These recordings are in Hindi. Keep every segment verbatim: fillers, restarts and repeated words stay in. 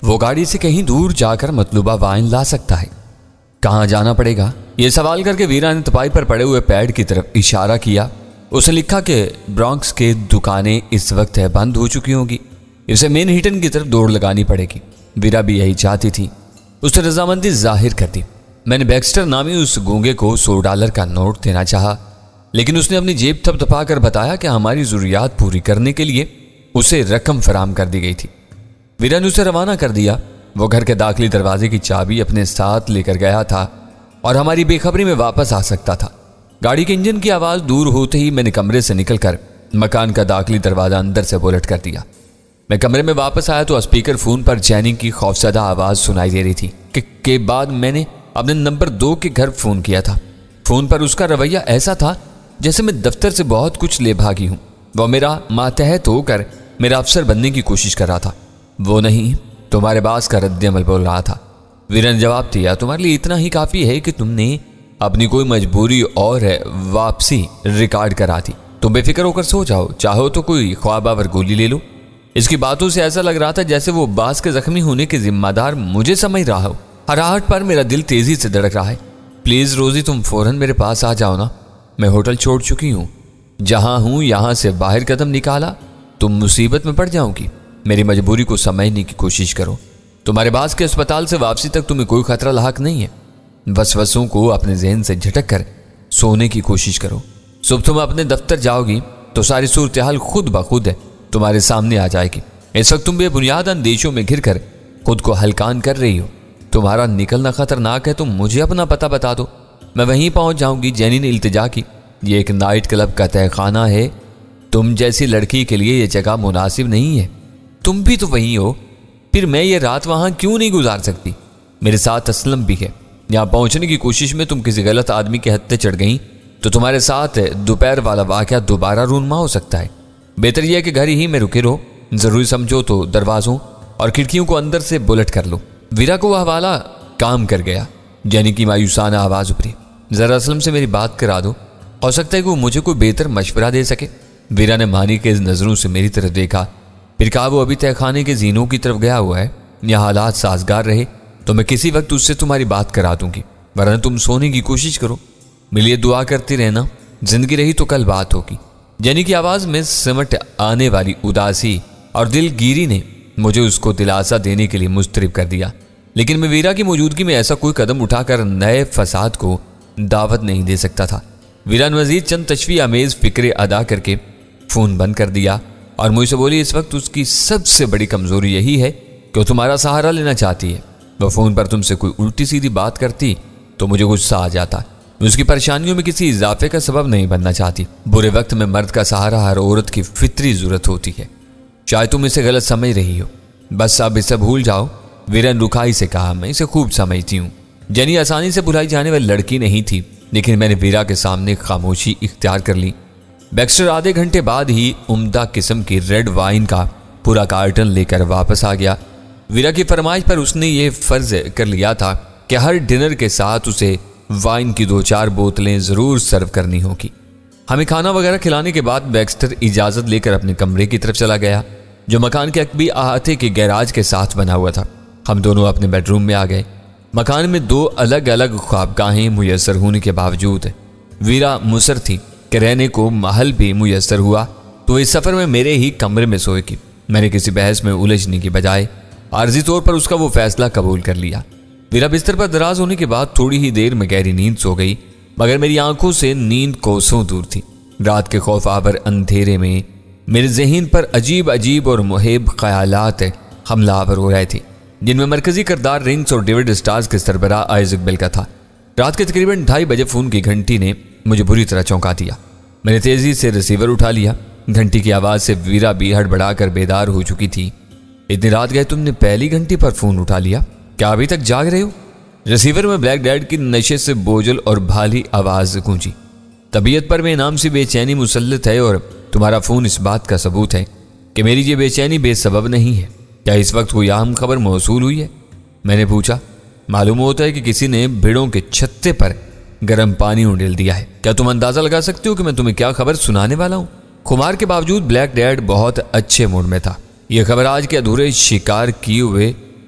वो गाड़ी से कहीं दूर जाकर मतलूबा वाइन ला सकता है। कहाँ जाना पड़ेगा, ये सवाल करके वीरा ने तपाई पर पड़े हुए पैड की तरफ इशारा किया। उसे लिखा कि ब्रॉन्क्स के दुकानें इस वक्त है बंद हो चुकी होंगी, इसे मैनहट्टन की तरफ दौड़ लगानी पड़ेगी। वीरा भी यही चाहती थी। उसने रजामंदी जाहिर कर दी। मैंने बैक्स्टर नामी उस गूंगे को सौ डॉलर का नोट देना चाहा, लेकिन उसने अपनी जेब थपथपा कर बताया कि हमारी जरूरियात पूरी करने के लिए उसे रकम फराम कर दी गई थी। वीरा ने उसे रवाना कर दिया। वो घर के दाखिली दरवाजे की चाबी अपने साथ लेकर गया था और हमारी बेखबरी में वापस आ सकता था। गाड़ी के इंजन की आवाज दूर होते ही मैंने कमरे से निकलकर मकान का दाखिली दरवाजा अंदर से बोलट कर दिया। मैं कमरे में वापस आया तो स्पीकर फोन पर जैनी की खौफजदा आवाज सुनाई दे रही थी कि के बाद मैंने अपने नंबर दो के घर फोन किया था। फोन पर उसका रवैया ऐसा था जैसे मैं दफ्तर से बहुत कुछ ले भागी हूं। वो मेरा मातहत होकर मेरा अफसर बनने की कोशिश कर रहा था। वो नहीं, तुम्हारे बास का रद्द-ए-अमल बोल रहा था। वीरा ने जवाब दिया, तुम्हारे लिए इतना ही काफी है कि तुमने अपनी कोई मजबूरी और है वापसी रिकॉर्ड करा दी। तुम बेफिक्र होकर सो जाओ, चाहो तो कोई ख्वाबावर गोली ले लो। इसकी बातों से ऐसा लग रहा था जैसे वो बास के जख्मी होने के जिम्मेदार मुझे समझ रहा हो। हराहट पर मेरा दिल तेजी से धड़क रहा है। प्लीज रोजी, तुम फौरन मेरे पास आ जाओ ना। मैं होटल छोड़ चुकी हूँ, जहां हूं यहां से बाहर कदम निकाला तुम मुसीबत में पड़ जाओगी। मेरी मजबूरी को समझने की कोशिश करो। तुम्हारे बास के अस्पताल से वापसी तक तुम्हें कोई खतरा लाहक नहीं है। वसवसों को अपने जहन से झटक कर सोने की कोशिश करो। सुबह तुम अपने दफ्तर जाओगी तो सारी सूरत हाल खुद ब खुद है तुम्हारे सामने आ जाएगी। इस वक्त तुम बेबुनियाद अंदेशों में घिर कर खुद को हलकान कर रही हो। तुम्हारा निकलना खतरनाक है तो मुझे अपना पता बता दो, मैं वहीं पहुंच जाऊंगी। जैनी ने इल्तिजा की, यह एक नाइट क्लब का तहखाना है। तुम जैसी लड़की के लिए यह जगह मुनासिब नहीं है। तुम भी तो वहीं हो, फिर मैं ये रात वहां क्यों नहीं गुजार सकती? मेरे साथ असलम भी है। यहां पहुंचने की कोशिश में तुम किसी गलत आदमी के हत्थे चढ़ गई तो तुम्हारे साथ दोपहर वाला वाकया दोबारा रूनमा हो सकता है। बेहतर यह है कि घर ही में रुके रहो। जरूरी समझो तो दरवाजों और खिड़कियों को अंदर से बुलेट कर लो। वीरा को वह हवाला काम कर गया। जैनी की मायूसाना आवाज उभरी, जरा असलम से मेरी बात करा दो, हो सकता है कि वो मुझे कोई बेहतर मशवरा दे सके। वीरा ने मानी के नजरों से मेरी तरफ देखा, फिर कहा, वो अभी तहखाने के जीनों की तरफ गया हुआ है। यह हालात साजगार रहे तो मैं किसी वक्त उससे तुम्हारी बात करा दूंगी, वरना तुम सोने की कोशिश करो। मेरे लिए दुआ करती रहना, जिंदगी रही तो कल बात होगी। जैनी की आवाज में सिमट आने वाली उदासी और दिलगीरी ने मुझे उसको दिलासा देने के लिए मुस्तरिब कर दिया, लेकिन मैं वीरा की मौजूदगी में ऐसा कोई कदम उठाकर नए फसाद को दावत नहीं दे सकता था। वीरा ने मजीद चंद तशवी आमेज फिक्रे अदा करके फोन बंद कर दिया और मुझसे बोली, इस वक्त उसकी सबसे बड़ी कमजोरी यही है कि वो तुम्हारा सहारा लेना चाहती है। वह फोन पर तुमसे कोई उल्टी सीधी बात करती तो मुझे गुस्सा आ जाता। उसकी परेशानियों में किसी इजाफे का सबब नहीं बनना चाहती। बुरे वक्त में मर्द का सहारा हर औरत की फितरी जरूरत होती है। शायद तुम इसे गलत समझ रही हो, बस अब इसे भूल जाओ। वीरा ने रुखाई से कहा, मैं इसे खूब समझती हूँ। जैनी आसानी से भुलाई जाने वाली लड़की नहीं थी, लेकिन मैंने वीरा के सामने खामोशी इख्तियार कर ली। बैक्स्टर आधे घंटे बाद ही उम्दा किस्म की रेड वाइन का पूरा कार्टन लेकर वापस आ गया। वीरा की फरमाइश पर उसने ये फर्ज कर लिया था कि हर डिनर के साथ उसे वाइन की दो चार बोतलें जरूर सर्व करनी होगी। हमें खाना वगैरह खिलाने के बाद बैक्स्टर इजाजत लेकर अपने कमरे की तरफ चला गया, जो मकान के अकबी अहाते के गैराज के साथ बना हुआ था। हम दोनों अपने बेडरूम में आ गए। मकान में दो अलग अलग ख्वाबगाहें मुयसर होने के बावजूद वीरा मुसर थी कि रहने को महल भी मुयसर हुआ तो इस सफर में मेरे ही कमरे में सोएगी। मैंने किसी बहस में उलझने की बजाय आर्जी तौर पर उसका वो फैसला कबूल कर लिया। वीरा बिस्तर पर दराज होने के बाद थोड़ी ही देर में गहरी नींद सो गई, मगर मेरी आंखों से नींद कोसों दूर थी। रात के खौफ आवर अंधेरे में मेरे जहन पर अजीब अजीब और मुहिब ख्यालात हमलावर हो रहे थे, जिनमें मरकजी किरदार रिंग्स और डेविड स्टार्स के सरबराह आइजक बेल का था। रात के तकरीबन ढाई बजे फोन की घंटी ने मुझे बुरी तरह चौंका दिया। मैंने तेजी से रिसीवर उठा लिया। घंटी की आवाज से वीरा भी हड़बड़ाकर बेदार हो चुकी थी। इतनी रात गए तुमने पहली घंटी पर फोन उठा लिया, क्या अभी तक जाग रहे हो? रिसीवर में ब्लैक डैड की नशे से बोझल और भाली आवाज गूंजी। तबीयत पर बेनाम सी बेचैनी मुसल्लत है और तुम्हारा फोन इस बात का सबूत है कि मेरी ये बेचैनी बेसबब नहीं है। क्या इस वक्त कोई अहम खबर मौसूल हुई है? मैंने पूछा। मालूम होता है कि किसी ने भेड़ों के छत्ते पर गर्म पानी उंडेल दिया है। क्या तुम अंदाजा लगा सकते हो कि मैं तुम्हें क्या खबर सुनाने वाला हूं? खुमार के बावजूद ब्लैक डैड बहुत अच्छे मूड में था। यह खबर आज के अधूरे शिकार किए हुए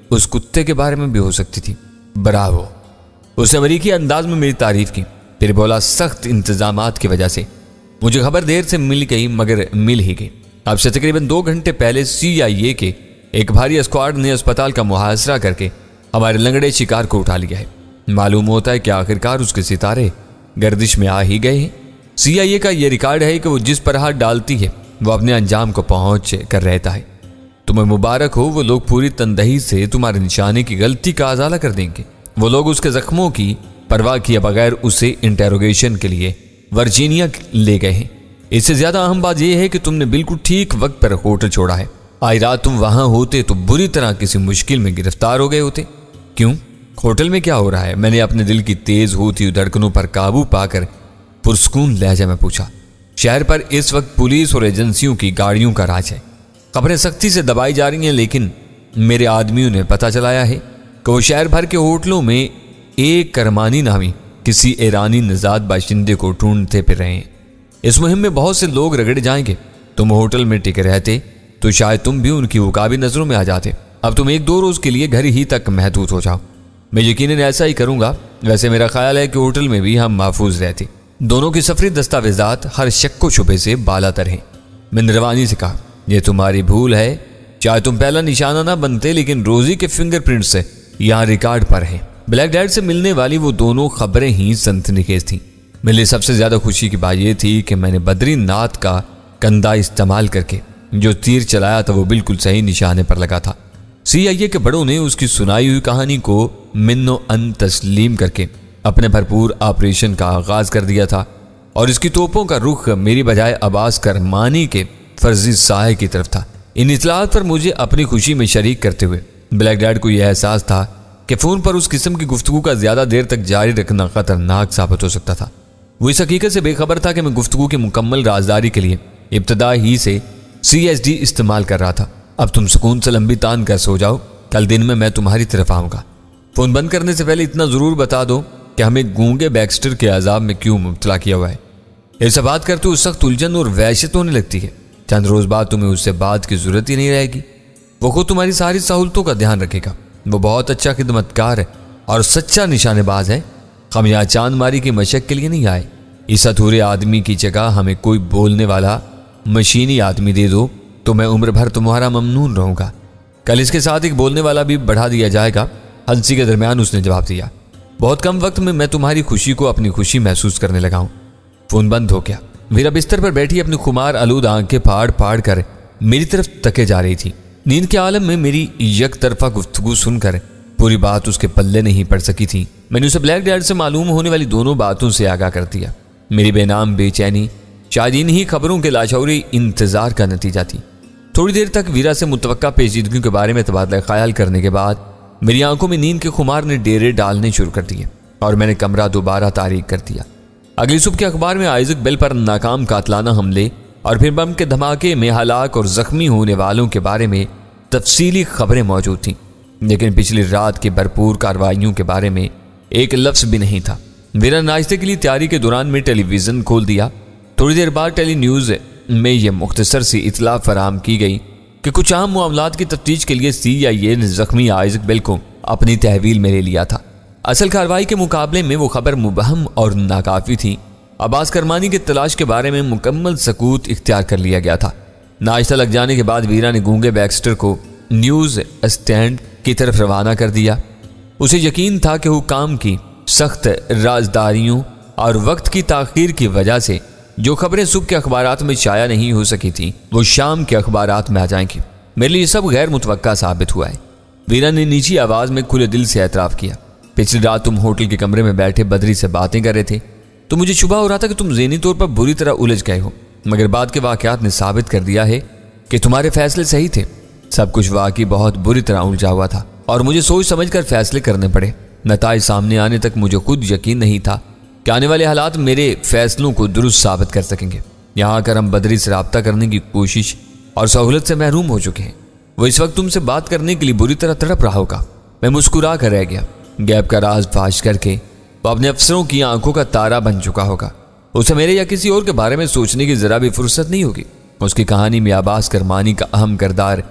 उस कुत्ते के बारे में भी हो सकती थी। ब्रावो। उसने अमरीकी अंदाज में मेरी तारीफ की, फिर बोला, सख्त इंतजामात की वजह से मुझे खबर देर से मिल गई, मगर मिल ही गई। अब से तकरीबन दो घंटे पहले सी आई ए के एक भारी स्क्वाड ने अस्पताल का मुहासरा करके हमारे लंगड़े शिकार को उठा लिया है। मालूम होता है कि आखिरकार उसके सितारे गर्दिश में आ ही गए हैं। सी आई ए का यह रिकॉर्ड है कि वो जिस पर हाथ डालती है वो अपने अंजाम को पहुंच कर रहता है। तुम्हें मुबारक हो, वो लोग पूरी तंदही से तुम्हारे निशाने की गलती का अजाला कर देंगे। वो लोग उसके जख्मों की परवाह किए बगैर उसे इंटेरोगेशन के लिए वर्जीनिया ले गए हैं। इससे ज्यादा अहम बात यह है कि तुमने बिल्कुल ठीक वक्त पर होटल छोड़ा है। आज रात तुम वहां होते तो बुरी तरह किसी मुश्किल में गिरफ्तार हो गए होते। क्यों? होटल में क्या हो रहा है? मैंने अपने दिल की तेज होती हुई धड़कनों पर काबू पाकर पुरस्कून लहजा में पूछा। शहर पर इस वक्त पुलिस और एजेंसियों की गाड़ियों का राज है। खबरें सख्ती से दबाई जा रही हैं, लेकिन मेरे आदमियों ने पता चलाया है कि वो शहर भर के होटलों में एक करमानी नामी किसी ईरानी नजात बाशिंदे को ढूंढते फिर रहे हैं। इस मुहिम में बहुत से लोग रगड़े जाएंगे। तुम होटल में टिके रहते तो शायद तुम भी उनकी उकाबी नजरों में आ जाते। अब तुम एक दो रोज के लिए घर ही तक महदूद हो जाओ। मैं यकीनन ऐसा ही करूंगा। वैसे मेरा ख्याल है कि होटल में भी हम महफूज रहते। दोनों की सफरी दस्तावेजात हर शक को शुबे से बालातर हैं। मैंने रवानी से कहा, यह तुम्हारी भूल है। चाहे तुम पहला निशाना ना बनते, लेकिन रोजी के फिंगरप्रिंट्स से यहाँ रिकॉर्ड पर है। ब्लैक डैड से मिलने वाली वो दोनों खबरें ही सनसनीखेज थीं। मेरे लिए सबसे ज्यादा खुशी की बात यह थी कि मैंने बद्रीनाथ का कंधा इस्तेमाल करके जो तीर चलाया था वो बिल्कुल सही निशाने पर लगा था। सी आई ए के बड़ों ने उसकी सुनाई हुई कहानी को मिन्नो अन तस्लीम करके अपने भरपूर ऑपरेशन का आगाज कर दिया था और इसकी तोपों का रुख मेरी बजाय अब्बास करमानी के फर्जी साहे की तरफ था। इन इतलात पर मुझे अपनी खुशी में शरीक करते हुए ब्लैक डैड को यह एहसास था कि फोन पर उस किस्म की गुफ्तगू का ज्यादा देर तक जारी रखना खतरनाक साबित हो सकता था। वो इस हकीकत से बेखबर था कि मैं गुफ्तगू की मुकम्मल राजदारी के लिए इब्तदा ही से सी एस डी इस्तेमाल कर रहा था। अब तुम सुकून से लंबी तान कर सो जाओ, कल दिन में मैं तुम्हारी तरफ आऊंगा। फोन बंद करने से पहले इतना जरूर बता दो कि हमें गूंगे बैक्स्टर के अजाब में क्यों मुब्तला किया हुआ है। ऐसा बात करते उस सख्त उलझन और वहशत होने लगती है। चंद रोज बाद तुम्हें उससे बात की जरूरत ही नहीं रहेगी। वो खुद तुम्हारी सारी सहूलतों का ध्यान रखेगा। वो बहुत अच्छा खिदमतकार है और सच्चा निशानेबाज है। हम यहाँ चांद मारी की मशक के लिए नहीं आए। इस अधूरे आदमी की जगह हमें कोई बोलने वाला मशीनी आदमी दे दो तो मैं उम्र भर तुम्हारा ममनून रहूंगा। कल इसके साथ एक बोलने वाला भी बढ़ा दिया जाएगा। हंसी के दरमियान उसने जवाब दिया, बहुत कम वक्त में मैं तुम्हारी खुशी को अपनी खुशी महसूस करने लगा हूं। फोन बंद हो गया। मीरा बिस्तर पर बैठी अपनी खुमार आलूद आंखें फाड़ फाड़ कर मेरी तरफ तके जा रही थी। नींद के आलम में मेरी यक तरफा गुफ्तगू सुनकर पूरी बात उसके पल्ले नहीं पड़ सकी थी। मैंने उसे ब्लैक डैड से मालूम होने वाली दोनों बातों से आगाह कर दिया। मेरी बेनाम बेचैनी शायद इन्हीं खबरों के लाशौरी इंतजार का नतीजा थी। थोड़ी देर तक वीरा से मुतवक्का पेचीदगियों के बारे में तबादला ख्याल करने के बाद मेरी आंखों में नींद के खुमार ने डेरे डालने शुरू कर दिए और मैंने कमरा दोबारा तारीक कर दिया। अगली सुबह के अखबार में आइजक बेल पर नाकाम कातलाना हमले और फिर बम के धमाके में हलाक और जख्मी होने वालों के बारे में तफसीली खबरें मौजूद थीं, लेकिन पिछली रात की भरपूर कार्रवाइयों के बारे में एक लफ्ज भी नहीं था। वीरा नाश्ते के लिए तैयारी के दौरान में टेलीविजन खोल दिया। थोड़ी देर बाद टेली न्यूज में यह मुख्तसर सी इतला फराम की गई कि कुछ आम मामलात की तफ्तीश के लिए सी आई ए ने जख्मी आइजक बेल को अपनी तहवील में ले लिया था। असल कार्रवाई के मुकाबले में वो खबर मुबहम और नाकाफी थी। अब्बास करमानी की तलाश के बारे में मुकम्मल सकूत इख्तियार कर लिया गया था। नाश्ता लग जाने के बाद वीरा ने गूंगे बैक्स्टर को न्यूज स्टैंड की तरफ रवाना कर दिया। उसे यकीन था कि हुकाम की सख्त राजदारियों और वक्त की ताखीर की वजह से जो खबरें सुबह के अखबारात में शाया नहीं हो सकी थी वो शाम के अखबारात में आ जाएंगी। मेरे लिए सब गैर मुतवक्का साबित हुआ है। वीरा ने नीची आवाज में खुले दिल से एतराफ किया, पिछली रात तुम होटल के कमरे में बैठे बदरी से बातें कर रहे थे तो मुझे शुबा हो रहा था कि तुम ज़हनी तौर पर बुरी तरह उलझ गए हो, मगर बाद के वाकयात ने साबित कर दिया है कि तुम्हारे फैसले सही थे। सब कुछ वाकई बहुत बुरी तरह उलझा हुआ था और मुझे सोच समझ कर फैसले करने पड़े। नताइज सामने आने तक मुझे खुद यकीन नहीं था कि आने वाले हालात मेरे फैसलों को दुरुस्त साबित कर सकेंगे। यहाँ आकर हम बदरी से रब्ता करने की कोशिश और सहूलत से महरूम हो चुके हैं। वो इस वक्त तुमसे बात करने के लिए बुरी तरह तड़प रहा होगा। मैं मुस्कुरा कर रह गया। गैप का राज फाश करके वो अपने अफसरों की आंखों का तारा बन चुका होगा। उसे मेरे या किसी और के बारे में सोचने की जरा भी फुर्सत नहीं होगी। उसकी कहानी में अब्बास करमानी का अहम किरदार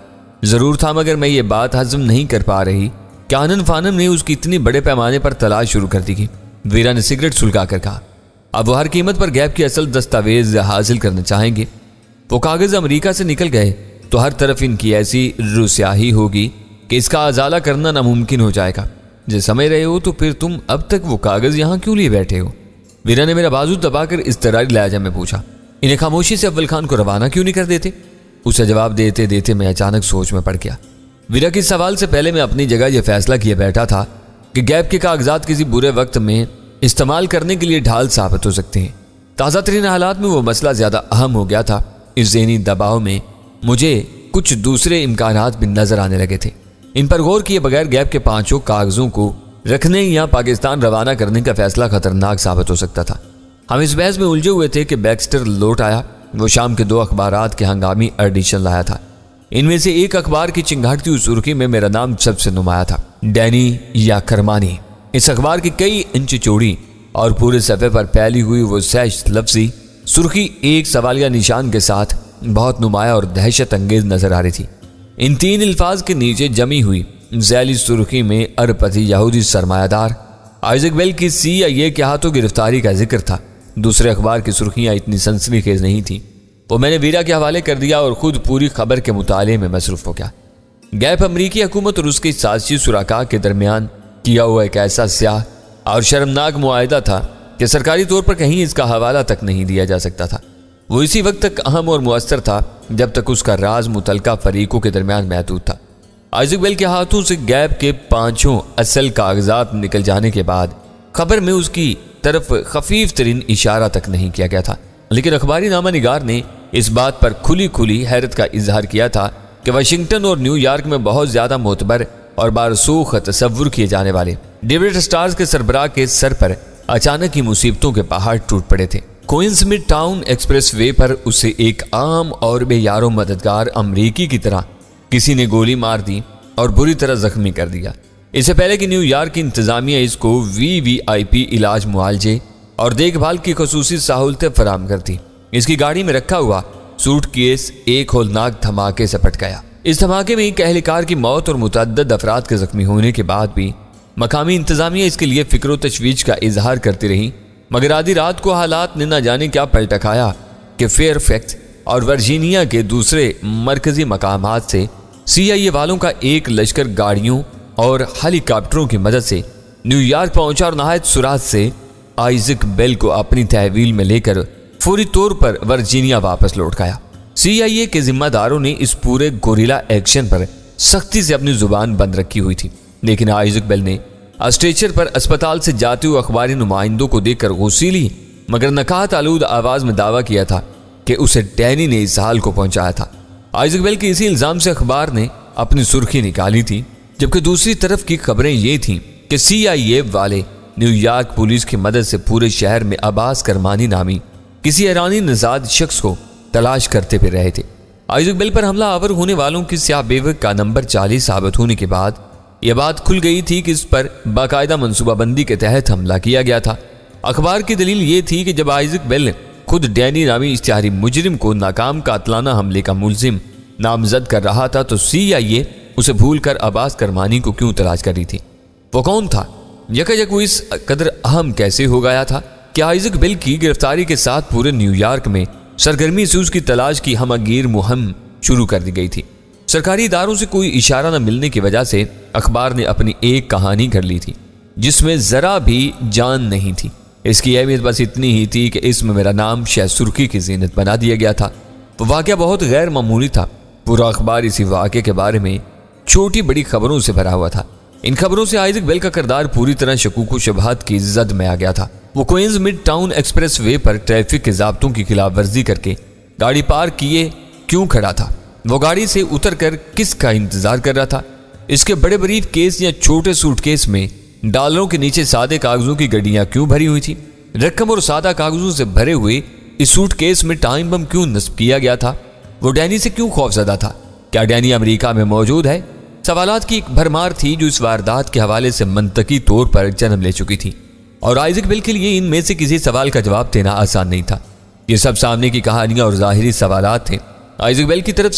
जरूर था, मगर मैं ये बात हजम नहीं कर पा रही कि आनन फानन ने उसकी इतनी बड़े पैमाने पर तलाश शुरू कर दी की। वीरा ने सिगरेट सुलगा कर कहा, अब वो हर कीमत पर गैप की असल दस्तावेज हासिल करना चाहेंगे। वो कागज अमेरिका से निकल गए तो हर तरफ इनकी ऐसी रुस्याही होगी कि इसका अजाला करना नामुमकिन हो जाएगा। जो समझ रहे हो तो फिर तुम अब तक वो कागज यहाँ क्यों लिए बैठे हो? वीरा ने मेरा बाजू दबाकर इस तरह लहजा में पूछा, इन्हें खामोशी से अव्वल खान को रवाना क्यों नहीं कर देते? उसे जवाब देते देते मैं अचानक सोच में पड़ गया। वीरा के सवाल से पहले मैं अपनी जगह यह फैसला किए बैठा था कि गैप के कागजात किसी बुरे वक्त में इस्तेमाल करने के लिए ढाल साबित हो सकते हैं। ताज़ा तरीन हालात में वो मसला ज्यादा अहम हो गया था। इस ज़हनी दबाव में मुझे कुछ दूसरे इम्कानात भी नजर आने लगे थे। इन पर गौर किए बगैर गैप के पांचों कागजों को रखने या पाकिस्तान रवाना करने का फैसला खतरनाक साबित हो सकता था। हम इस बहस में उलझे हुए थे कि बैक्स्टर लौट आया। वो शाम के दो अखबारात के हंगामी एडिशन लाया था। इनमें से एक अखबार की चिंगारती हुई सुर्खी में मेरा नाम सबसे नुमाया था, डैनी या करमानी। इस अखबार की कई इंच चौड़ी और पूरे सफ़े पर फैली हुई वो सैश लफ्जी सुर्खी एक सवालिया निशान के साथ बहुत नुमाया और दहशत अंगेज नजर आ रही थी। इन तीन अल्फाज के नीचे जमी हुई जैली सुर्खी में अरबपति यहूदी सरमायादार आइजक बेल की सी आई ए के हाथों गिरफ्तारी का जिक्र था। दूसरे अखबार की सुर्खियां इतनी सनसनीखेज नहीं थी। वो मैंने वीरा के हवाले कर दिया और खुद पूरी खबर के मुताले में मसरूफ हो गया। गैप अमरीकी हुकूमत और उसकी साजिशी शुराका के दरमियान किया हुआ एक ऐसा स्याह और शर्मनाक मुआहिदा था कि सरकारी तौर पर कहीं इसका हवाला तक नहीं दिया जा सकता था। वो इसी वक्त तक अहम और मुअस्सर था जब तक उसका राज मुतलका फरीकों के दरमियान महदूद था। आइजक बेल के हाथों से गैप के पांचों असल कागजात निकल जाने के बाद खबर में उसकी तरफ खफीफ तरीन इशारा तक नहीं किया गया था, लेकिन अखबारी नामा निगार ने इस बात पर खुली खुली हैरत का इजहार किया था कि वाशिंगटन और न्यूयॉर्क में बहुत ज्यादा मोतबर और बारसूख तस्वुर किए जाने वाले डेविड स्टार्स के सरबराह के सर पर अचानक ही मुसीबतों के पहाड़ टूट पड़े थे। क्वींसमिड टाउन एक्सप्रेस वे पर उसे एक आम और बेयारो मददगार अमरीकी की तरह किसी ने गोली मार दी और बुरी तरह जख्मी कर दिया। इससे पहले कि न्यूयॉर्क की इंतजामिया इसको वी वी आई पी इलाज मुआलजे और देखभाल की खसूसी सहूलतें फराम करती। इसकी गाड़ी में रखा हुआ सूटकेस एक होलनाक धमाके से पट गया। इस धमाके में एक अहलकार की मौत और मुतअद्दिद अफराद के जख्मी होने के बाद भी मकामी इंतजामिया इसके लिए फिक्र तशवीश का इजहार करती रही, मगर आधी रात को हालात ने न जाने क्या पलटा खाया कि फेयरफैक्स और वर्जीनिया के दूसरे मरकजी मकामात से सी आई ए वालों का एक लश्कर गाड़ियों और हेलीकॉप्टरों की मदद से न्यूयॉर्क पहुंचा और नहायत सुरात से आइजक बेल को अपनी तहवील में लेकर फौरी तौर पर वर्जीनिया वापस लौट गया। सी आई ए के जिम्मेदारों ने इस पूरे गोरिल्ला एक्शन पर सख्ती से अपनी जुबान बंद रखी हुई थी, लेकिन आइजक बेल ने स्ट्रेचर पर अस्पताल से जाते हुए अखबारी नुमाइंदों को देखकर गुस्सीली मगर नकाहत आलूद आवाज में दावा किया था कि उसे डैनी ने इस हाल को पहुंचाया था। आइजक बेल के इसी इल्जाम से अखबार ने अपनी सुर्खी निकाली थी, जबकि दूसरी तरफ की खबरें ये थीं कि सी आई ए वाले न्यूयॉर्क पुलिस की मदद से पूरे शहर में अब्बास करमानी नामी किसी ईरानी नजाद शख्स को तलाश करते फिर रहे थे। आइजक बेल पर हमला आवर होने वालों की स्याह बेवक का नंबर चालीस साबित होने के बाद यह बात खुल गई थी कि इस पर बाकायदा मनसूबाबंदी के तहत हमला किया गया था। अखबार की दलील ये थी कि जब आइजक बेल खुद डैनी नामी इश्तिहारी मुजरिम को नाकाम कातलाना हमले का मुलजिम नामजद कर रहा था तो सी आई ए उसे भूल कर अब्बास करमानी को क्यों तलाश कर रही थी? वो कौन था? यकजक वो इस कदर अहम कैसे हो गया था कि आइजक बेल की गिरफ्तारी के साथ पूरे न्यूयॉर्क में सरगर्मी से उसकी तलाश की हमगीर मुहिम शुरू कर दी गई थी। सरकारी इदारों से कोई इशारा न मिलने की वजह से अखबार ने अपनी एक कहानी कर ली थी जिसमें जरा भी जान नहीं थी। इसकी अहमियत बस इतनी ही थी कि इसमें मेरा नाम शह सुर्खी की जीनत बना दिया गया था। वो वाक़या बहुत गैर मामूली था। पूरा अखबार इसी वाक़े के बारे में छोटी बड़ी खबरों से भरा हुआ था। इन खबरों से आइजक बेल का किरदार पूरी तरह शकूक व शुबहात की जद में आ गया था। वो क्वींसमिड टाउन एक्सप्रेस वे पर ट्रैफिक के ज़ाब्तों की खिलाफ वर्जी करके गाड़ी पार्क किए क्यों खड़ा था? वो गाड़ी से उतर कर किसका इंतजार कर रहा था? इसके बड़े बरीफ केस या छोटे सूटकेस में डॉलरों के नीचे सादे कागजों की गड्डियां क्यों भरी हुई थी? रकम और सादा कागजों से भरे हुए इस सूटकेस में टाइम बम क्यों नस्ब किया गया था? वो डैनी से क्यों खौफजदा था? क्या डैनी अमेरिका में मौजूद है? सवालात की एक भरमार थी जो इस वारदात के हवाले से मंतकी तौर पर जन्म ले चुकी थी और आइजक बेल के लिए इनमें से किसी सवाल का जवाब देना आसान नहीं था। ये सब सामने की कहानियां और जाहिरी सवालात थे। आइजक बेल की तरफ से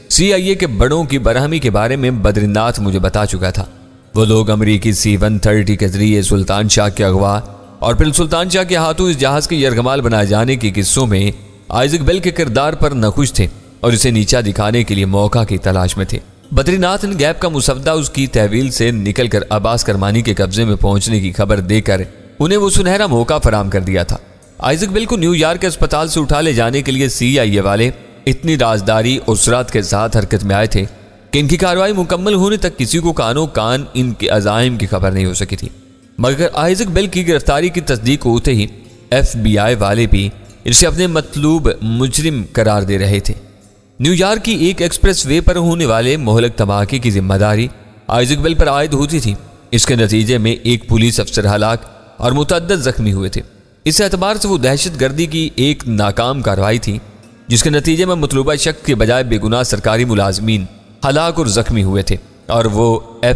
सीआईए के बड़ों की बरहमी के बारे में बद्रीनाथ मुझे बता चुका था। वो लोग अमेरिकी सी वन थर्टी के जरिए सुल्तान शाह के अगवा और फिर सुल्तान शाह के हाथों इस जहाज के यरगमाल बनाए जाने के किस्सों में आइजक बेल के किरदार पर नखुश थे और इसे नीचा दिखाने के लिए मौका की तलाश में थे। बद्रीनाथ ने गैप का मुसवदा उसकी तहवील से निकलकर अब्बास करमानी के कब्जे में पहुंचने की खबर देकर उन्हें वो सुनहरा मौका फराम कर दिया था। आइजक बेल को न्यूयॉर्क के अस्पताल से उठा ले जाने के लिए सीआईए वाले इतनी राजदारी और सुरात के साथ हरकत में आए थे कि इनकी कार्रवाई मुकम्मल होने तक किसी को कानो कान इनके अजाइम की खबर नहीं हो सकी थी। मगर आइजक बेल की गिरफ्तारी की तस्दीक होते ही एफबीआई वाले भी इसे अपने मतलूब मुजरिम करार दे रहे थे। न्यूयॉर्क की एक एक्सप्रेस वे पर होने वाले मोहलक धमाके की जिम्मेदारी आइजक बेल पर आयद होती थी। इसके नतीजे में एक पुलिस अफसर हलाक और मुतअद्दिद जख्मी हुए थे। इस एतबार से वो दहशत गर्दी की एक नाकाम कार्रवाई थी जिसके नतीजे में मतलूबा शक के बजाय बेगुनाह सरकारी मुलाजमीन हलाक और जख्मी हुए थे और वो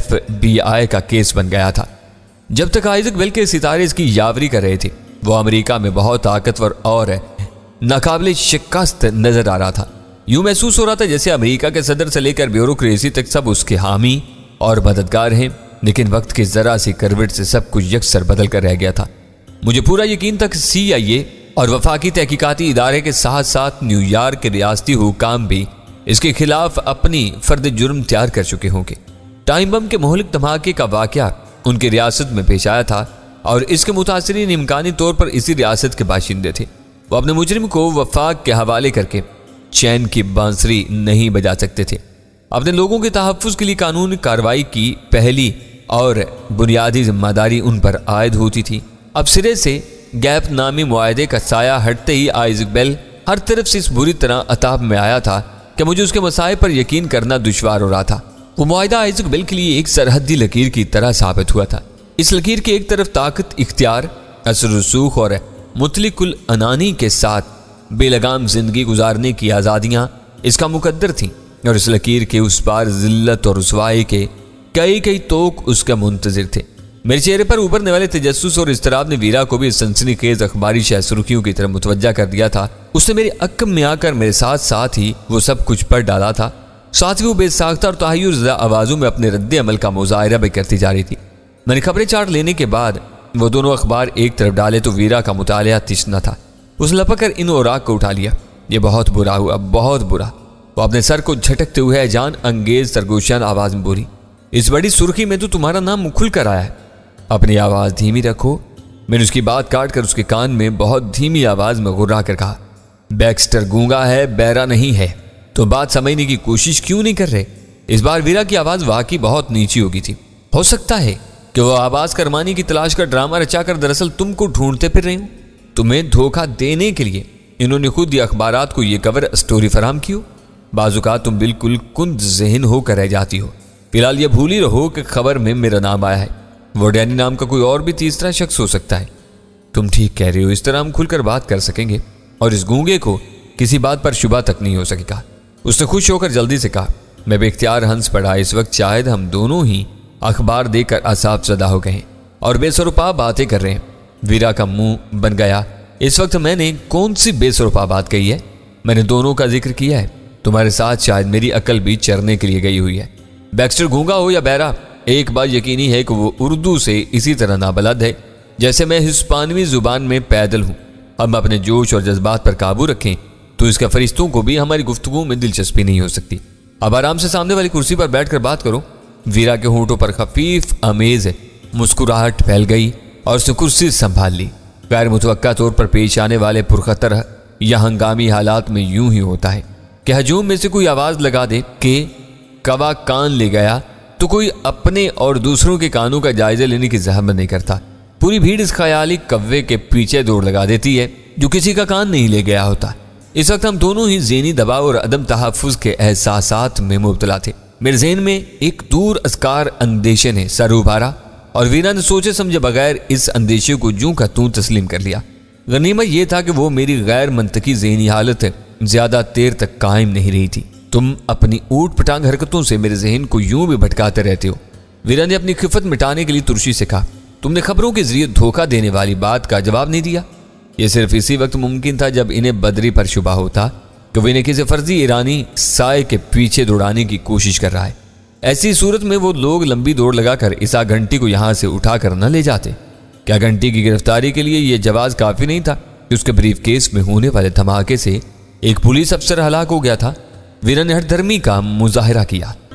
एफबीआई का केस बन गया था। जब तक आइजक बेल के सितारे इसकी यावरी कर रहे थे वो अमेरिका में बहुत ताकतवर और नाकाबिल शिकस्त नजर आ रहा था। यूं महसूस हो रहा था जैसे अमेरिका के सदर से लेकर ब्यूरोक्रेसी तक सब उसके हामी और मददगार हैं, लेकिन वक्त की जरा सी करवट से सब कुछ यकसर बदल कर रह गया था। मुझे पूरा यकीन था कि सीआईए और वफाकी तहकीकाती इदारे के साथ साथ न्यूयॉर्क के रियासती हुकाम भी इसके खिलाफ अपनी फर्द जुर्म तैयार कर चुके होंगे। टाइम बम के मोहलिक धमाके का वाकया उनकी रियासत में पेश आया था और इसके मुतासिरीन इम्कानी तौर पर इसी रियासत के बाशिंदे थे। वो अपने मुजरिम को वफाक के हवाले करके चैन की बांसुरी नहीं बजा सकते थे। अपने लोगों के तहफ़्फ़ुज़ के लिए कानूनी कार्रवाई की पहली और बुनियादी जिम्मेदारी उन पर आयद होती थी। अब सिरे से गैप नामी मुआहदे का साया हटते ही आइजक बेल हर तरफ से इस बुरी तरह अताब में आया था कि मुझे उसके मसाए पर यकीन करना दुश्वार हो रहा था। वो मुआहदा आइजक बेल के लिए एक सरहदी लकीर की तरह साबित हुआ था। इस लकीर की एक तरफ ताकत, इख्तियार, असर रसूख और मुतलिकुल अनानी के साथ बेलगाम जिंदगी गुजारने की आज़ादियाँ इसका मुकद्दर थीं और इस लकीर के उस पार जिल्लत और रुसवाई के कई कई तोक उसका मुंतजिर थे। मेरे चेहरे पर उभरने वाले तजस्सुस और इस्तराब ने वीरा को भी सनसनीखेज अखबारी शह सुर्खियों की तरफ मुतवज्जा कर दिया था। उसने मेरी अक्म में आकर मेरे साथ साथ ही वो सब कुछ पढ़ डाला था। साथ ही वो बेसाख्ता और तहय्युरज़दा आवाज़ों में अपने रद्द अमल का मुज़ाहिरा भी करती जा रही थी। मैंने खबरें चाट लेने के बाद वो दोनों अखबार एक तरफ डाले तो वीरा का मुतालिया तिश्ना था। उसने लपक कर इन औराक को उठा लिया। ये बहुत बुरा हुआ, बहुत बुरा। वो अपने सर को झटकते हुए जान अंगेज सरगोशियान आवाज़ में बोली, इस बड़ी सुर्खी में तो तुम्हारा नाम खुल कर आया है। अपनी आवाज़ धीमी रखो। मैंने उसकी बात काट कर उसके कान में बहुत धीमी आवाज़ में गुर्रा कर कहा, बैक्स्टर गूंगा है, बैरा नहीं है। तो बात समझने की कोशिश क्यों नहीं कर रहे? इस बार वीरा की आवाज़ वाकई बहुत नीची होगी थी। हो सकता है कि वो आवाज़ करमानी की तलाश का ड्रामा रचाकर दरअसल तुमको ढूंढते फिर रहे हो। तुम्हें धोखा देने के लिए इन्होंने खुद ये अखबारात को ये कवर स्टोरी फराम की हो। बाजुका तुम बिल्कुल कुंद ज़हन होकर रह जाती हो। फिलहाल ये भूल ही रहो कि खबर में मेरा नाम आया है। वो डैनी नाम का कोई और भी तीसरा शख्स हो सकता है। तुम ठीक कह रहे हो, इस तरह हम खुलकर बात कर सकेंगे और इस गूंगे को किसी बात पर शुबा तक नहीं हो सकेगा। उसने खुश होकर जल्दी से कहा। मैं बेख्तियार हंस पड़ा। इस वक्त शायद हम दोनों ही अखबार देकर असाब ज़दा हो गए और बेसरुपा बातें कर रहे हैं। वीरा का मुंह बन गया। इस वक्त मैंने कौन सी बेसरुपा बात कही है? मैंने दोनों का जिक्र किया है। तुम्हारे साथ शायद मेरी अकल भी चरने के लिए गई हुई है। बैक्स्टर गूंगा हो या बैरा, एक बात यकीनी है कि वो उर्दू से इसी तरह नाबलद है जैसे मैं हिस्पानवी जुबान में पैदल हूँ। हम अपने जोश और जज्बात पर काबू रखें तो इसका फरिश्तों को भी हमारी गुफ्तगू में दिलचस्पी नहीं हो सकती। अब आराम से सामने वाली कुर्सी पर बैठकर बात करो। वीरा के होंठों पर खफीफ अमेज मुस्कुराहट फैल गई और उसने कुर्सी संभाल ली। गैर मुतवक्का तौर पर पेश आने वाले पुरखतर या हंगामी हालात में यूं ही होता है कि हजूम में से कोई आवाज़ लगा दे कि कवा कान ले गया तो कोई अपने और दूसरों के कानों का जायजा लेने की जहमत नहीं करता। पूरी भीड़ इस ख्याली कव्वे के पीछे दौड़ लगा देती है जो किसी का कान नहीं ले गया होता। इस वक्त हम दोनों ही ज़हनी दबाव और अदम तहफ़्फ़ुज़ के एहसासात में मुब्तला थे। मेरे जहन में एक दूर अस्कार अंदेशे ने सर उभारा और वीरा ने सोचे समझे बगैर इस अंदेशे को जूं का तूं तस्लीम कर लिया। गनीमत यह था कि वो मेरी गैर मंतकी ज़हनी हालत ज्यादा देर तक कायम नहीं रही थी। तुम अपनी ऊट पटांग हरकतों से मेरे जहन को यूं भी भटकाते रहते हो। वीरा ने अपनी खिफत मिटाने के लिए तुर्शी से कहा, तुमने खबरों के जरिए धोखा देने वाली बात का जवाब नहीं दिया। यह सिर्फ इसी वक्त मुमकिन था जब इन्हें बदरी पर शुबा होता कि विनय किसी फर्जी ईरानी साय के पीछे दौड़ाने की कोशिश कर रहा है। ऐसी सूरत में वो लोग लंबी दौड़ लगाकर इसा घंटी को यहां से उठाकर न ले जाते। क्या घंटी की गिरफ्तारी के लिए यह जवाब काफी नहीं था कि उसके ब्रीफ केस में होने वाले धमाके से एक पुलिस अफसर हलाक हो गया था? वीरा ने हठधर्मी का मुजाहिरा किया।